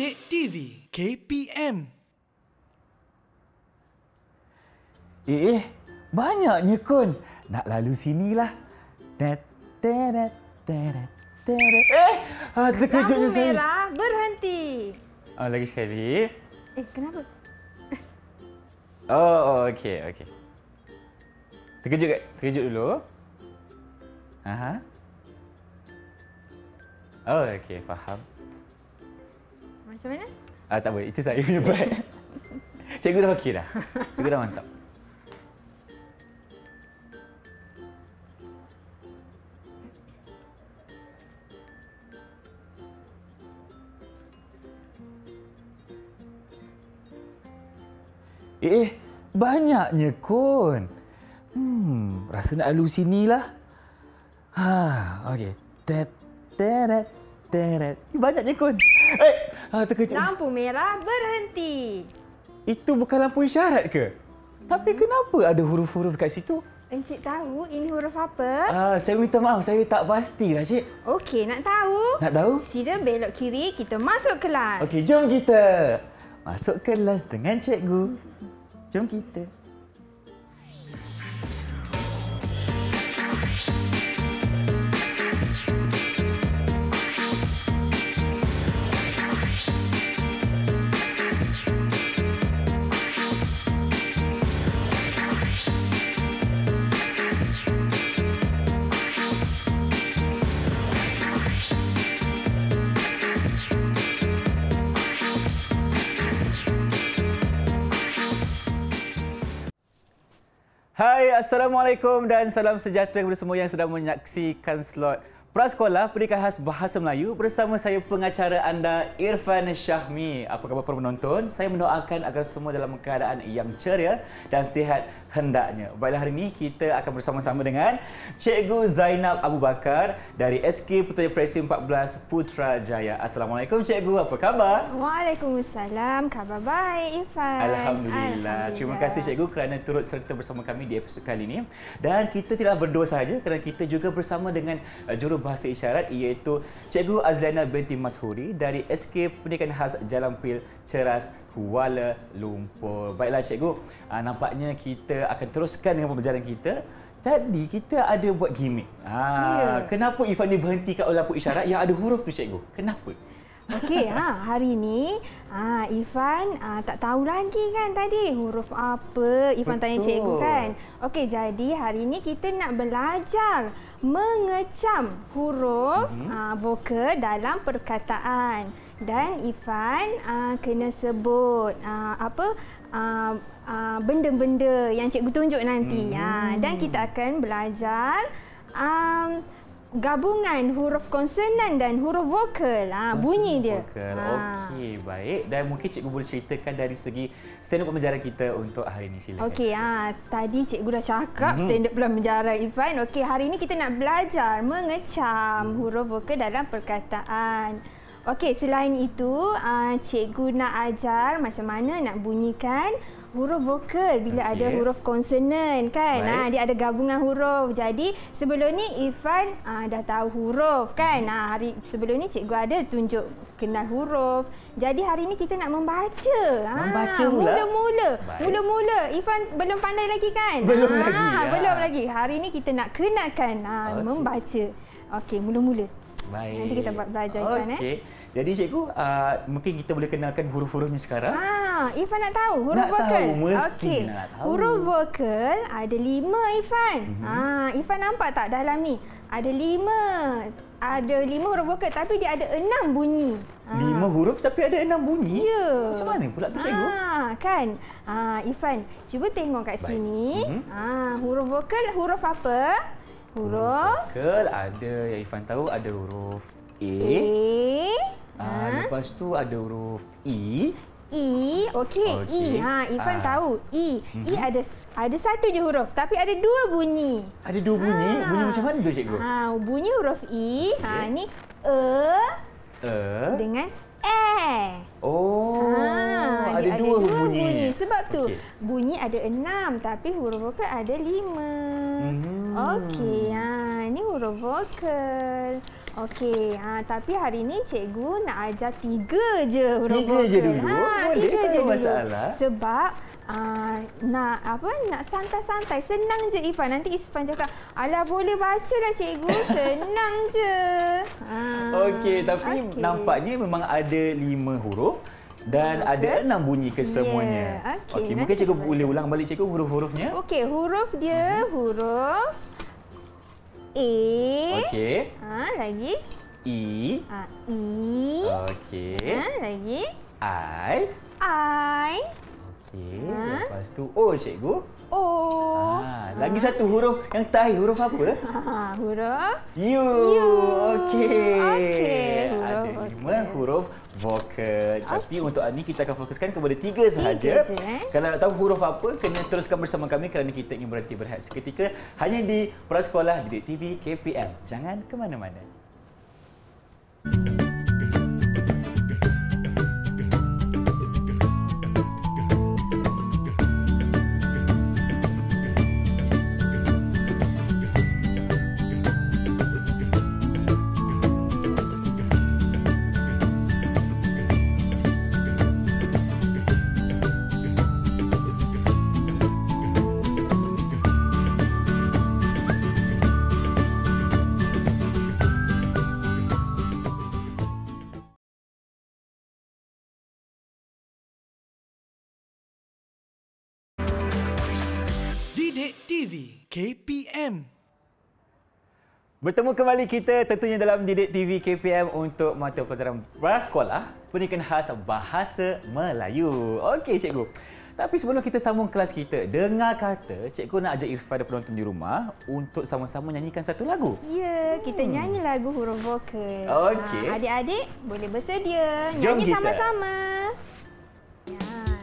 Kek TV KPM. Banyaknya Kun. Nak lalu sinilah. Terkejutnya Lampu saya. merah, berhenti. Lagi sekali. Kenapa? Okey. Terkejut terkejut dulu. Okey, faham. Macam mana? Tak boleh, itu saya punya buat. Cikgu dah okey dah. Cikgu dah mantap. Banyaknya Kun. Rasa nak lalu sinilah. Okey. Banyaknya Kun. Terkejut. Lampu merah, berhenti. Itu bukan lampu isyarat ke? Tapi kenapa ada huruf-huruf kat situ? Encik tahu ini huruf apa? Saya minta maaf, saya tak pasti lah, Cik. Okey, nak tahu? Nak tahu? Sila belok kiri, kita masuk kelas. Okey, jom kita masuk kelas dengan cikgu. Jom kita. Hai, Assalamualaikum dan salam sejahtera kepada semua yang sedang menyaksikan slot Prasekolah Pendidikan Khas Bahasa Melayu bersama saya pengacara anda Irfan Syahmi. Apa khabar para penonton? Saya mendoakan agar semua dalam keadaan yang ceria dan sihat hendaknya. Baiklah, hari ini kita akan bersama-sama dengan Cikgu Zainab Abu Bakar dari SK Putrajaya Presi 14 Putrajaya. Assalamualaikum Cikgu, apa khabar? Waalaikumsalam, khabar baik Irfan. Alhamdulillah. Terima kasih Cikgu kerana turut serta bersama kami di episod kali ini. Dan kita tidak berdua sahaja kerana kita juga bersama dengan juru bahasa isyarat iaitu Cikgu Azliana binti Mashuri dari SK Pendidikan Khas Jalan Pil Ceras, Kuala Lumpur. Baiklah Cikgu, nampaknya kita akan teruskan dengan pembelajaran kita. Tadi kita ada buat gimmick. Kenapa Ifan ni berhentikan oleh lampu isyarat yang ada huruf tu Cikgu? Kenapa? Okey, hari ini Irfan tak tahu lagi kan tadi huruf apa. Irfan tanya cikgu kan. Okey, jadi hari ini kita nak belajar mengecam huruf vokal dalam perkataan. Dan Irfan kena sebut benda-benda yang cikgu tunjuk nanti. Dan kita akan belajar gabungan huruf konsonan dan huruf vokal. Bunyi dia. Okey, baik. Dan mungkin cikgu boleh ceritakan dari segi stand up pembelajaran kita untuk hari ini, silakan. Okey, tadi cikgu dah cakap stand up pembelajaran Irfan. Okey, hari ini kita nak belajar mengecam huruf vokal dalam perkataan. Okey, selain itu cikgu nak ajar macam mana nak bunyikan huruf vokal bila ada huruf konsonan kan. Dia ada gabungan huruf. Jadi sebelum ni Irfan dah tahu huruf kan. Hari sebelum ni cikgu ada tunjuk kenal huruf. Jadi hari ni kita nak membaca. Membaca pula. Mula-mula Irfan belum pandai lagi kan? Belum lagi. Belum lagi. Hari ni kita nak kenalkan membaca. Okey, mula-mula. Baik. Nanti kita belajar Irfan. Okey. Jadi cikgu, mungkin kita boleh kenalkan huruf-hurufnya sekarang. Irfan nak tahu huruf vokal? Nak tahu, mesti nak tahu. Huruf vokal ada 5 Irfan. Irfan nampak tak dalam ni? Ada 5. Ada 5 huruf vokal tapi dia ada 6 bunyi. 5 huruf tapi ada 6 bunyi? Ya. Macam mana pula tu cikgu? Kan. Irfan, cuba tengok kat sini. Huruf vokal huruf apa? Huruf vokal ada yang Irfan tahu ada huruf lepas tu ada huruf I. Okey. Irfan tahu I. I ada satu je huruf tapi ada 2 bunyi. Ada 2 bunyi? Bunyi macam mana tu cikgu? Bunyi huruf I. Ni dengan ada 2 bunyi. Sebab tu bunyi ada 6 tapi huruf vokal ada 5. Okey, ni huruf vokal. Okey, tapi hari ni cikgu nak ajar 3 je huruf Tiga vokal. je dulu? Boleh, 3 tak je ada dulu. masalah. Sebab nak santai-santai, senang je Ifan. Nanti Ifan cakap, "Alah boleh bacalah cikgu, senang je." Okey, tapi nampaknya memang ada 5 huruf dan ada 6 bunyi kesemuanya. Okey, mungkin cikgu boleh ulang balik cikgu huruf-hurufnya. Okey, huruf dia huruf A. Okey. Lagi. I. I. Okey. Lagi. I. I. Okey. Lepas tu O cikgu. O. Lagi satu huruf yang terakhir, huruf apa? Huruf U. Okey. Huruf Ada 5 huruf vokal. Tapi untuk hari ini kita akan fokuskan kepada 3 sahaja. 3 je, Kalau nak tahu huruf apa, kena teruskan bersama kami kerana kita ingin berhenti berehat seketika hanya di Prasekolah Didik TV KPM. Jangan ke mana-mana. Didik TV KPM. Bertemu kembali kita tentunya dalam Didik TV KPM untuk mata pelajaran prasekolah pendidikan khas bahasa Melayu. Okey cikgu. Tapi sebelum kita sambung kelas kita, dengar kata cikgu nak ajak Irfan dan penonton di rumah untuk sama-sama nyanyikan satu lagu. Ya, kita nyanyi lagu huruf vokal. Okey. Adik-adik boleh bersedia Jom nyanyi kita. sama-sama. Ya.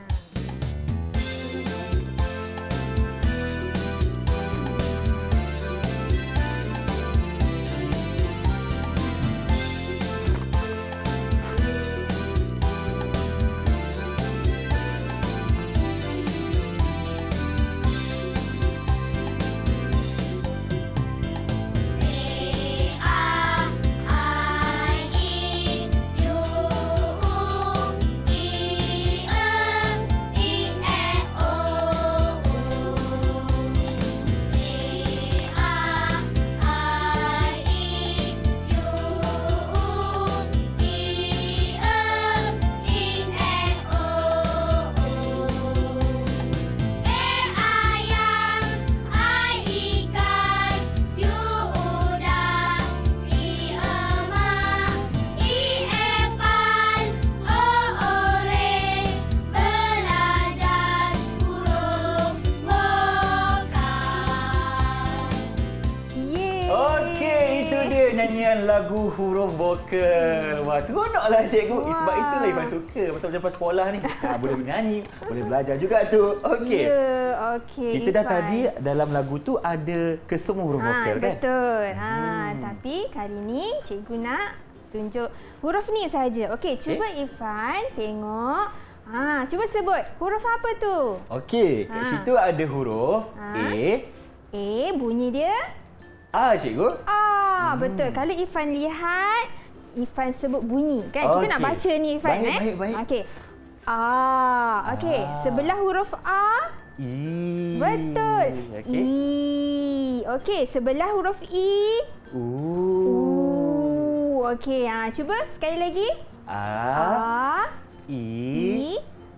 Nyanyian lagu huruf vokal. Wah, seronoklah cikgu. Sebab itulah Ifan suka macam pas sekolah ni. Boleh menyanyi, boleh belajar juga tu. Okey. Ya, okey. Kita dah tadi dalam lagu tu ada kesemua huruf vokal kan? Betul. Tapi kali ni cikgu nak tunjuk huruf ni saja. Okey, cuba Ifan tengok. Cuba sebut huruf apa tu? Okey, kat situ ada huruf A. A, bunyi dia A cikgu. Betul. Kalau Ifan lihat, Ifan sebut bunyi kan? Kita nak baca ni Ifan. Baik. Okey. Okey. Sebelah huruf A. I. Betul. Okey. I. Okey. Sebelah huruf I. Okey. Cuba sekali lagi. A. I.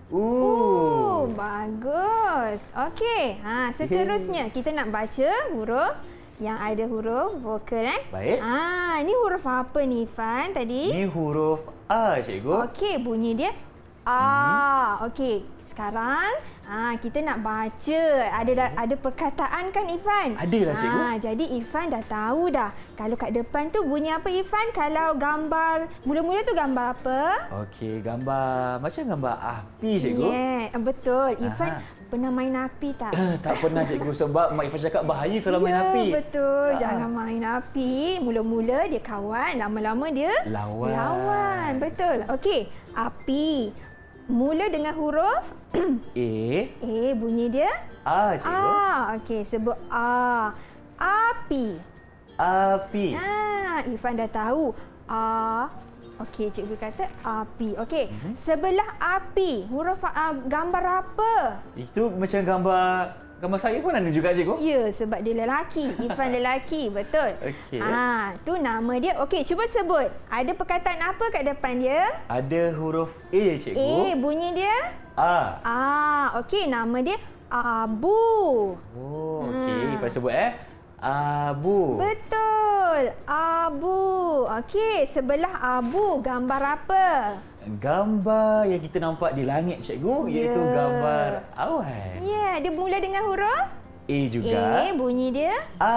Bagus. Okey. Seterusnya kita nak baca huruf yang ada huruf vokal Baik. Ni huruf apa ni Ifan tadi? Ni huruf A cikgu. Okey, bunyi dia A. Okey, sekarang kita nak baca. Ada perkataan kan Ifan? Adalah cikgu. Jadi Ifan dah tahu dah. Kalau kat depan tu bunyi apa Ifan? Kalau gambar mula-mula tu gambar apa? Okey, gambar macam gambar api cikgu. Betul. Ifan pernah main api tak? Tak pernah cikgu sebab Mak Ifan cakap bahaya kalau main api. Betul. Jangan main api. Mula-mula dia kawan, lama-lama dia lawan. Betul. Okey, api. Mula dengan huruf A, bunyi dia A cikgu. Okey, sebut A. Api. Api. Ifan dah tahu. Okey, cikgu kata api. Okey, sebelah api, huruf gambar apa? Itu macam gambar saya pun ada juga, cikgu. Ya, sebab dia lelaki. Ifan lelaki, betul. Okey. Tu nama dia. Okey, cuba sebut. Ada perkataan apa kat depan dia? Ada huruf A, cikgu. A, bunyi dia? Okey, nama dia Abu. Oh, okey. Ifan sebut Abu. Betul. Abu. Okey, sebelah abu gambar apa? Gambar yang kita nampak di langit, cikgu, iaitu gambar awan. Ya, dia mula dengan huruf A juga. A, bunyi dia?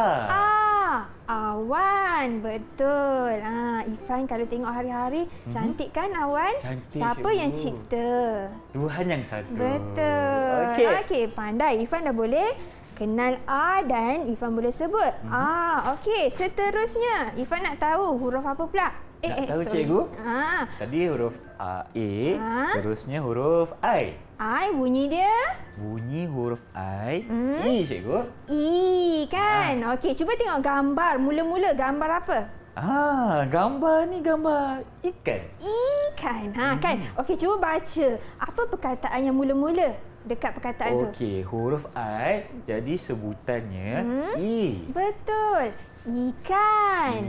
Awan. Betul. Ifan kalau tengok hari-hari, cantik kan awan? Cantik, Siapa cikgu. yang cipta? Tuhan yang satu. Betul. Okey, pandai. Ifan dah boleh kenal A dan Ifan boleh sebut. Okey, seterusnya Ifan nak tahu huruf apa pula? Nak tahu, cikgu? Tadi huruf A, seterusnya huruf I. I bunyi dia? Bunyi huruf I, I, cikgu. I kan? Okey, cuba tengok gambar. Mula-mula gambar apa? Gambar ni gambar ikan. Ikan. Kan? Okey, cuba baca. Apa perkataan yang mula-mula dekat perkataan tu? Okey, huruf I jadi sebutannya I. Betul. Ikan.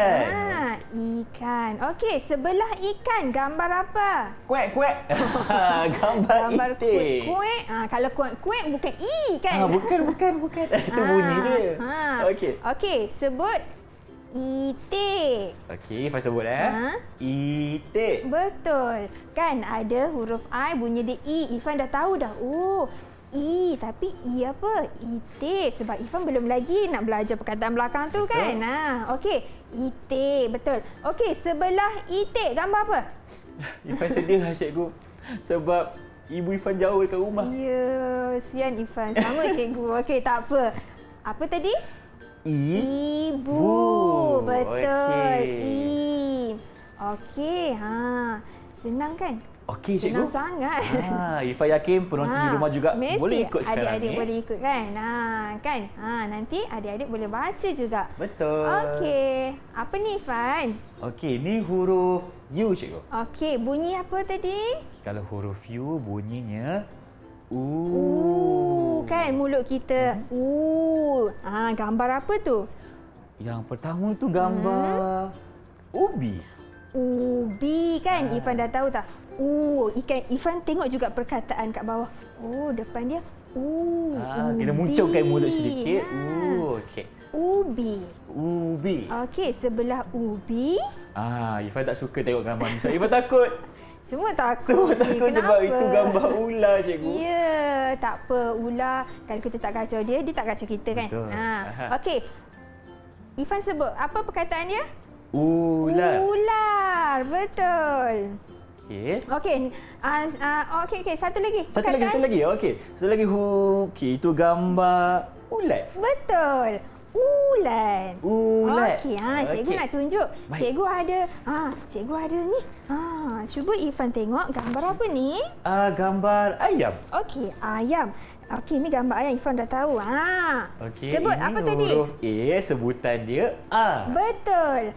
Ikan. Okey, sebelah ikan gambar apa? Kuek. Gambar itik. Kuek. Kalau kuek bukan I kan? Bukan. Itu bunyi dia. Okey, sebut itik. Okey, Ifan sebut itik. Betul. Kan ada huruf I bunyi dia I. Ifan dah tahu dah. Oh, I, tapi I apa? Itik. Sebab Ifan belum lagi nak belajar perkataan belakang tu kan. Okey, itik. Betul. Okey, sebelah itik gambar apa? Ifan sedih lah, cikgu. Sebab ibu Ifan jauh dekat rumah. Ya, sian Ifan. Sama cikgu. Okey, tak apa. Apa tadi? Ibu. Betul. I. Okey, senang kan? Okey, cikgu. Senang sangat. Ifan yakin penonton di rumah juga boleh ikut sekarang adik-adik ni. boleh ikut kan? Kan? Nanti adik-adik boleh baca juga. Betul. Okey. Apa ni, Ifan? Okey, ni huruf U, cikgu. Okey, bunyi apa tadi? Kalau huruf U bunyinya Kan mulut kita. Gambar apa tu? Yang pertama tu gambar ubi. Ubi kan? Ifan dah tahu tak? Ikan. Ifan tengok juga perkataan kat bawah. Depan dia. Kena munculkan mulut sedikit. Okey. Ubi. Okey, sebelah ubi. Ifan tak suka tengok gambar ni. Ifan takut. Semua takut. Sebab itu gambar ular, cikgu. Ya, tak apa. Ular, kalau kita tak kacau dia tak kacau kita kan? Betul. Okey. Ifan sebut, apa perkataan dia? Ular. Betul. Okey. Okey. Satu lagi. Satu lagi. Okey. Okey, itu gambar ulat. Betul. Ulat. Okey, cikgu nak tunjuk. Baik. Cikgu ada ni. Cuba Ifan tengok gambar apa ni? Gambar ayam. Okey, ayam. Okey, ni gambar ayam. Ifan dah tahu. Okey. Sebut apa tadi? Huruf A, sebutan dia A. Betul.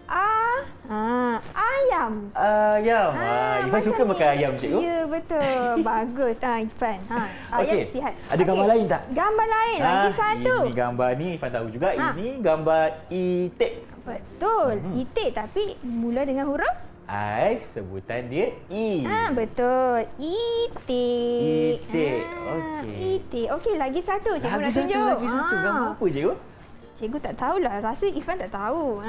Ayam. Ifan suka makan ayam, cikgu. Ya, betul. Bagus. Ifan. Ayam sihat. Ada gambar lain tak? Gambar lain. Lagi satu. Ini gambar ni Ifan tahu juga. Ini gambar itik. Betul. Itik tapi mula dengan huruf? I, sebutan dia I. Betul. Itik. Okey. Itik. Okey, lagi satu. Cikgu nak tunjuk. Lagi satu. Gambar apa, cikgu? Cikgu tak tahulah. Rasa Ifan tak tahu.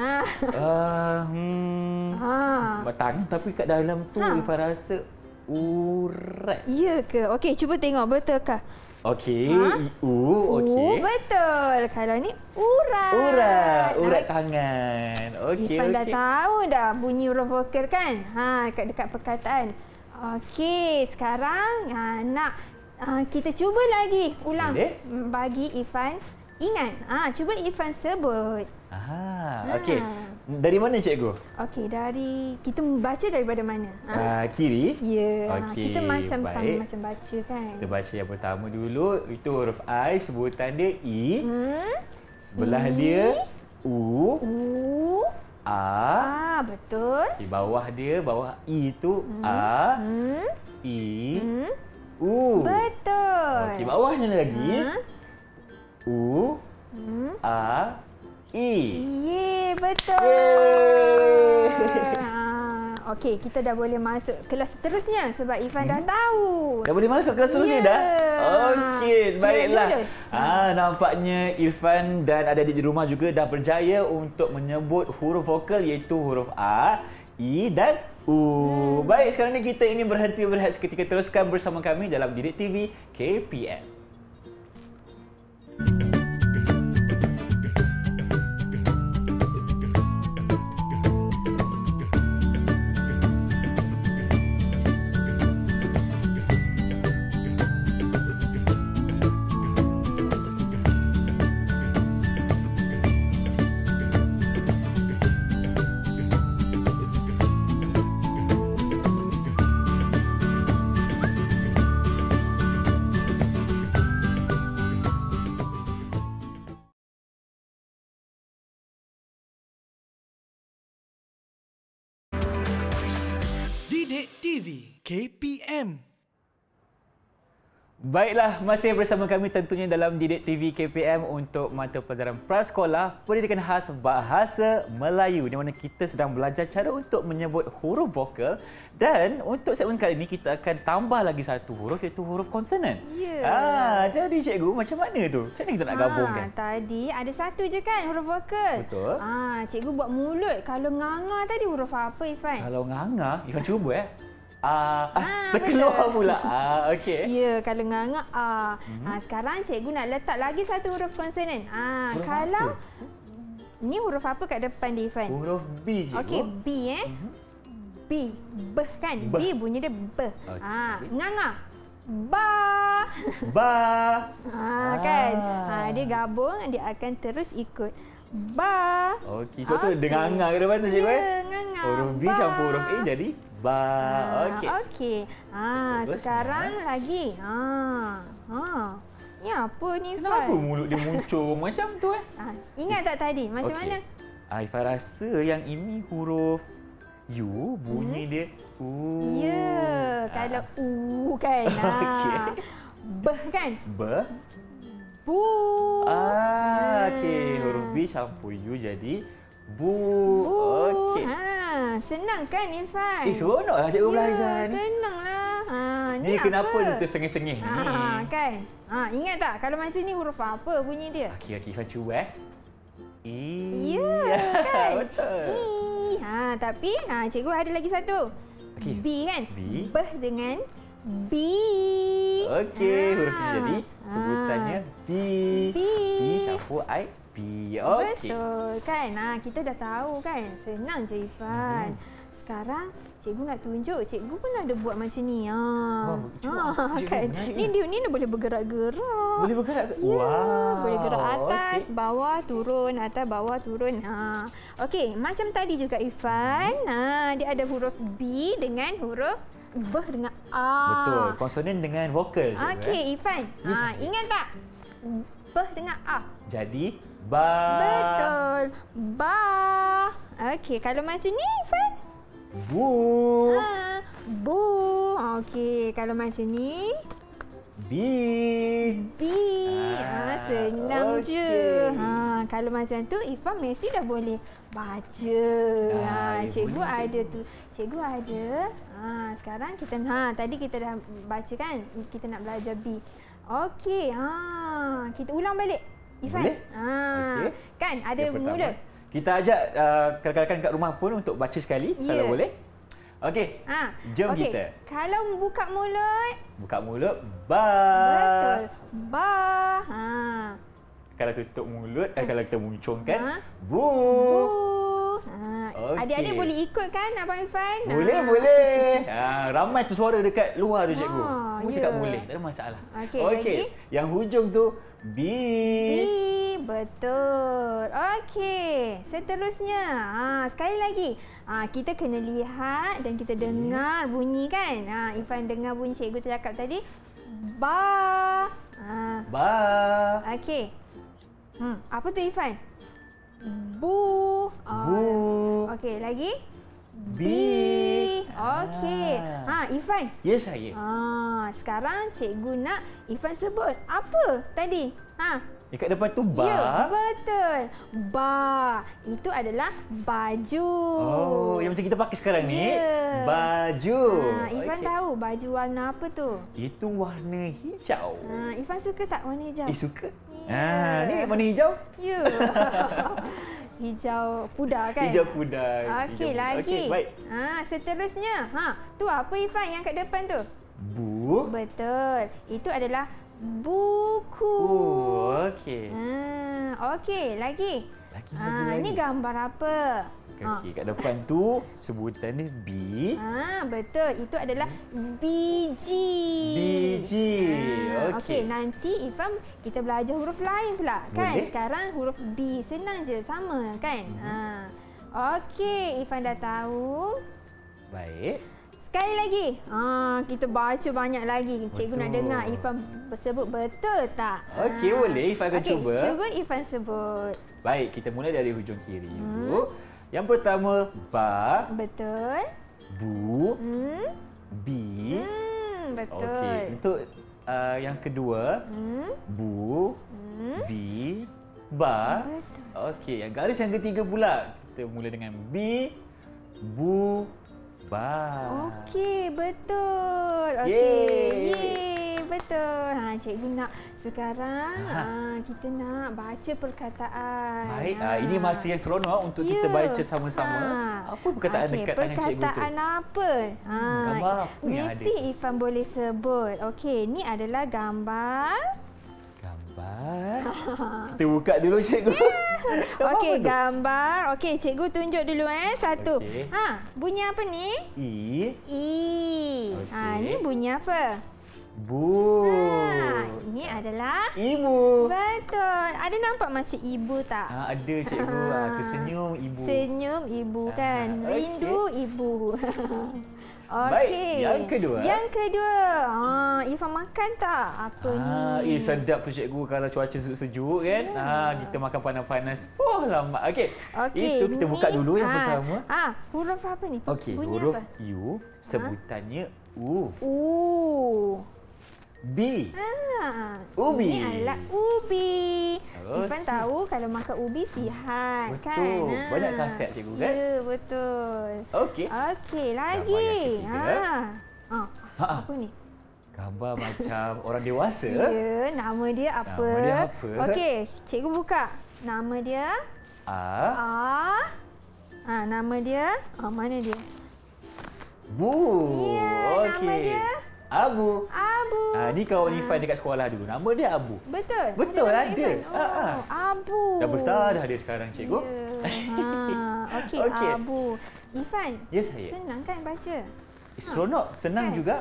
Tangan tapi kat dalam tu Ifan rasa urat. Ya ke? Okey, cuba tengok betulkah? Okey. Okey. Betul. Kalau ni urat. Urat tangan. Okey. Ifan dah tahu dah bunyi huruf vokal kan? Dekat perkataan. Okey, sekarang nak kita cuba lagi ulang. Boleh? Bagi Ifan ingat. Cuba Ifan sebut. Okey. Dari mana, cikgu? Okey, kita baca daripada mana? Kiri. Ya. Okey, Kita macam baik. macam baca kan. Kita baca yang pertama dulu. Itu huruf I, sebutan dia I. Sebelah dia U. U. A. Betul. Di bawah dia, bawah I tu A. I. U. Betul. Okey, bawahnya lagi. U. A. I. Ye, betul. Yeay. Okey, kita dah boleh masuk kelas seterusnya sebab Ifan dah tahu. Dah boleh masuk kelas seterusnya Ya. dah? Okey, baiklah. lulus. Nampaknya Irfan dan adik-adik di rumah juga dah berjaya untuk menyebut huruf vokal iaitu huruf A, I dan U. Baik, sekarang ni kita ingin berhenti berehat seketika. Teruskan bersama kami dalam Didik TV KPM. Didik TV KPM. Baiklah, masih bersama kami tentunya dalam Didik TV KPM untuk mata pelajaran prasekolah Pendidikan Khas Bahasa Melayu di mana kita sedang belajar cara untuk menyebut huruf vokal dan untuk segmen kali ini kita akan tambah lagi satu huruf iaitu huruf konsonan. Ya. Jadi cikgu macam mana tu? Macam mana kita nak gabungkan? Tadi ada satu je kan huruf vokal. Betul. Cikgu buat mulut. Kalau nganga tadi huruf apa Ifan? Kalau nganga, Ifan cuba betul. terkeluar pula. Okey. Ya, kalau nganga A. Sekarang cikgu nak letak lagi satu huruf konsonan. Huruf Kalau apa? ni huruf apa kat depan dia Ifan? Huruf B cikgu. Okey, B B. Beh kan? Beh. B bunyi dia beh. Okey. Nganga. Ba. Ba. Kan? Dia gabung, dia akan terus ikut. Ba. Okey, sebab tu dengan nganga ke depan tu cikgu. Ya, nganga. Huruf B Ba. campur huruf A jadi ba. Okey. Okey. Terus, Sekarang lagi. Ni apa ni Ifan? Kenapa mulut dia muncul macam tu Ingat tak tadi? Macam Okey. mana? Ifan rasa yang ini huruf U, bunyi dia U. Ya, kalau U kan. Okey. Beh kan? Ba. Bu. Okey. Huruf B campur U jadi bu. Bu. Okey. Senang kan Ifan? Seronoklah cikgu belajar ni. Senanglah. Ni kenapa dia tersengih-sengih ni? Kan? Ingat tak kalau macam ni huruf apa bunyi dia? Okey, Ifan cuba I. Ya, kan? Betul. I. Tapi cikgu ada lagi satu. Okey. B kan? B. Beh dengan B. Okey, hurufnya jadi sebutannya B. B. B campur I B. Okey. Betul kan? Kita dah tahu kan? Senang je Ifan. Sekarang cikgu nak tunjuk. Cikgu pun ada buat macam ni. Cuba. Cikgu, Kan? menarik Ni dia boleh bergerak-gerak. Boleh bergerak ke? Ya, Wow. boleh gerak atas, Okey. bawah, turun, atas, bawah, turun. Okey, macam tadi juga Ifan. Dia ada huruf B dengan huruf B dengan A. Betul. Konsonan dengan vokal. cikgu, Okey, Ifan. Ya, saya. Ingat tak? B dengan A. Jadi ba. Betul. Ba. Okey, kalau macam ni Ifan. Bu. Bu. Okey, kalau macam ni B. B. Senang okey. je. Kalau macam tu Ifan mesti dah boleh baca. Cikgu boleh, ada tu. Cikgu ada. Sekarang kita tadi kita dah baca kan. Kita nak belajar B. Okey. Kita ulang balik. Ifan. Boleh? Okey. Kan ada Yang pertama, mulut. kita ajak rakan-rakan kat rumah pun untuk baca sekali Ya. kalau boleh. Okey. Jom Okey. kita. Kalau buka mulut. Buka mulut ba. Betul. Ba. Kalau tutup mulut, kalau kita muncungkan bu. Bu. Okey. Adik-adik boleh ikut kan Abang Ifan? Boleh, boleh. Ramai tu suara dekat luar tu cikgu. Semua ya. cakap boleh, tak ada masalah. Okey, lagi? Yang hujung tu B. B. Betul. Okey. Seterusnya. Sekali lagi. Kita kena lihat dan kita dengar bunyi kan. Ifan dengar bunyi cikgu cakap tadi. Ba. Ba. Okey. Apa tu Ifan? Bu. Bu. Okey, lagi? Bi. Okey. Ifan. Ya, saya. Sekarang cikgu nak Ifan sebut apa tadi? Kat depan tu ba. Ya, betul. Ba. Itu adalah baju. Oh, yang macam kita pakai sekarang ni. Ya. Baju. Ifan Okey. tahu baju warna apa tu? Itu warna hijau. Ifan suka tak warna hijau? Suka. Ni warna hijau. Ya. Hijau pudar kan? Hijau pudar. Okey, Hijau pudar. lagi. Okey, baik. Seterusnya. Tu apa Ifan yang kat depan tu? Bu. Betul. Itu adalah buku. Okey. Okey, lagi. Lagi. Ni gambar apa? Okey, kat depan tu sebutan dia bi. Betul. Itu adalah biji. Biji. Okey, nanti Ifam kita belajar huruf lain pula, kan? Boleh. Sekarang huruf B senang je, sama kan? Okey, Ifan dah tahu. Baik. Sekali lagi. Kita baca banyak lagi. Cikgu nak Betul. dengar Ifan sebut betul tak? Okey, boleh. Ifan akan cuba. Cuba Ifan sebut. Baik, kita mula dari hujung kiri dulu. Yang pertama, ba, Betul. bu, Hmm. bi. Betul. Okey, untuk yang kedua, bu, Hmm. bi, ba. Betul. Okey, yang garis yang ketiga pula. Kita mula dengan bi, bu, ba. Okey, betul. Okey. Yeay. Betul. Cikgu nak sekarang kita nak baca perkataan. Baik, ini masa yang seronok untuk kita baca sama-sama. Apa perkataan Okey, dekat tangan cikgu tu? perkataan apa? Gambar apa yang ada? Mesti Ifan boleh sebut. Okey, ni adalah gambar. Gambar. Kita buka dulu cikgu. Okey, gambar. Okey, cikgu tunjuk dulu satu. Okey. Bunyi apa ni? I, I. Okey. Ni bunyi apa? bu. Ini adalah Ibu. betul. Ada nampak macam ibu tak? Ada cikgu. Tersenyum ibu. Senyum ibu kan. okey. Rindu ibu. Baik, yang kedua. Yang kedua. Ifan makan tak? Apa ni? Sedap tu cikgu kalau cuaca sejuk-sejuk kan. Kita makan panas-panas. Oh lama. Okey. Okey, Itu kita buka ni, dulu yang pertama. Huruf apa ni? Okey, Bunyi huruf apa? U sebutannya U. B. Ubi. Ini adalah ubi. Okey. Ifan tahu kalau makan ubi sihat kan? Betul. Banyak khasiat cikgu kan? Ya, betul. Okey. Okey, Gambar lagi. yang ketiga. Apa ni? Gambar macam orang dewasa. Ya, nama dia apa? Nama dia apa? Okey, cikgu buka. Nama dia A. nama dia mana dia? Bu. Ya, nama Okey. dia Abu. Abu. Ni kawan Ifan dekat sekolah dulu. Nama dia Abu. Betul. Betul, nama ada. Ifan. Abu. Dah besar dah dia sekarang cikgu. Ya. Okey, Okey. Abu. Ifan. Ya saya. Senang kan baca? Seronok, senang Kan? juga.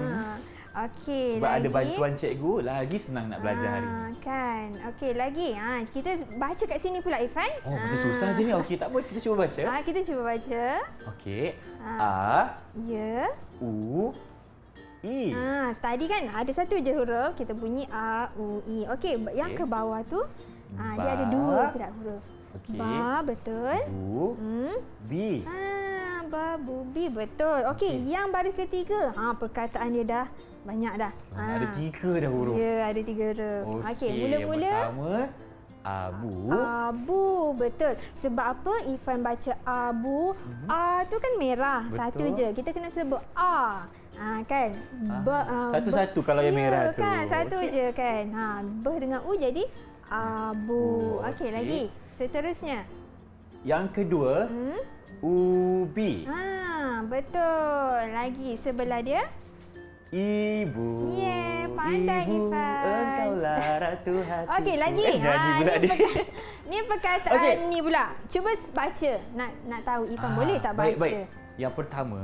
Okey, Sebab lagi. ada bantuan cikgu, lagi senang nak belajar hari ni. Kan. Okey, lagi. Kita baca kat sini pula Ifan. Oh, macam susah je ni. Okey, tak apa. Kita cuba baca. Kita cuba baca. Okey. A, Ya. U, I. Tadi kan ada satu je huruf, kita bunyi A, U, I. Okey, yang ke bawah tu, dia ada dua pula huruf. Okey. Ba, betul. Bu, B. Babu, bi, betul. Okey, yang baris ketiga, perkataan dia dah banyak dah. Ada 3 dah huruf. Ya, ada 3 huruf. Okey, mula-mula. Yang pertama, Abu. Abu, betul. Sebab apa Ifan baca abu? A tu kan merah, Betul. satu je. Kita kena sebut A. Kan? Satu-satu kalau yang merah tu. Kan, satu Okey. je kan. B dengan U jadi abu. okey. Okey, lagi. Seterusnya. Yang kedua, Ubi. Betul. Lagi sebelah dia. Ibu. pandai Ibu, Ifan. engkaulah ratu hatiku. Okey, lagi. Nyanyi pula dia. Ni perkataan Okey. ni pula. Cuba baca. Nak tahu Ifan boleh tak baca? Baik. Yang pertama,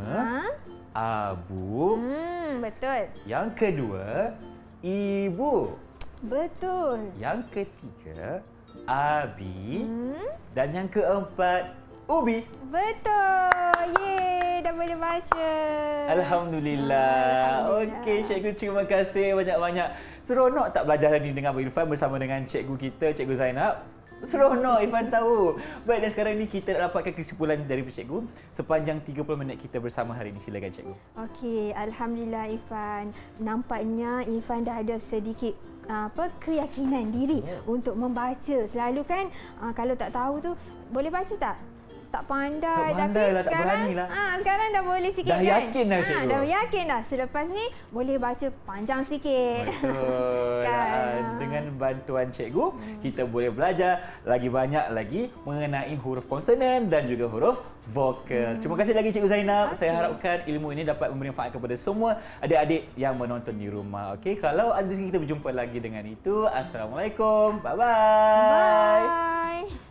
Abu. Betul. Yang kedua, Ibu. Betul. Yang ketiga, Abi. Dan yang keempat, Ubi. Betul. Yeay, dah boleh baca. Alhamdulillah. Okey, cikgu, terima kasih banyak-banyak. Seronok tak belajar hari ini dengan Abang Irfan bersama dengan cikgu kita, Cikgu Zainab? Seronok Ifan tahu. Baik, dan sekarang ni kita nak dapatkan kesimpulan dari cikgu sepanjang 30 minit kita bersama hari ini. Silakan cikgu. Okey, alhamdulillah Ifan. Nampaknya Ifan dah ada sedikit keyakinan diri untuk membaca. Selalu kan kalau tak tahu tu boleh baca tak? Tak pandai, lah, tak sekarang berani lah. sekarang dah boleh sikit dah kan? Yakin dah cikgu. Dah yakin dah. Selepas ni boleh baca panjang sikit. Betul. Kan? Dengan bantuan cikgu, kita boleh belajar lagi banyak lagi mengenai huruf konsonan dan juga huruf vokal. Terima kasih lagi Cikgu Zainab. Okay. Saya harapkan ilmu ini dapat memberi manfaat kepada semua adik-adik yang menonton di rumah. Okey, kalau ada kita berjumpa lagi dengan itu. Assalamualaikum. Bye-bye. Bye.